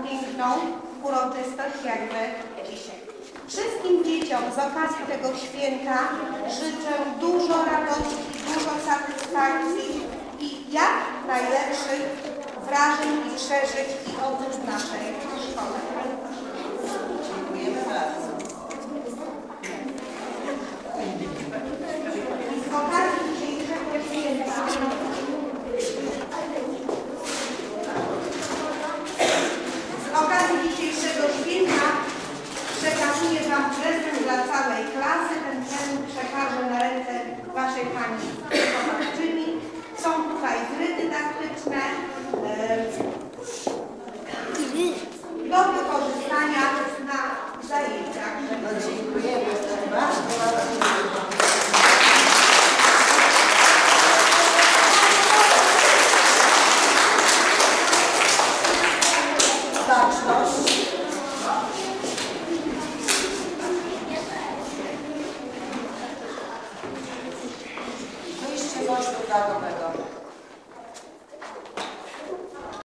piękną uroczystość jakby dzisiaj. Wszystkim dzieciom z okazji tego święta życzę dużo radości, dużo satysfakcji i jak najlepszych wrażeń i przeżyć i odczuć w naszej szkole. Dziękujemy bardzo. Z okazji dzisiejszego święta przekazuję Wam prezent dla całej klasy. Ten prezent przekażę na ręce Waszej Pani wychowawczyni. Są tutaj gry dydaktyczne do wykorzystania na zajęciach. No dziękujemy bardzo. Baczność. Wyjście z ośrodkowego.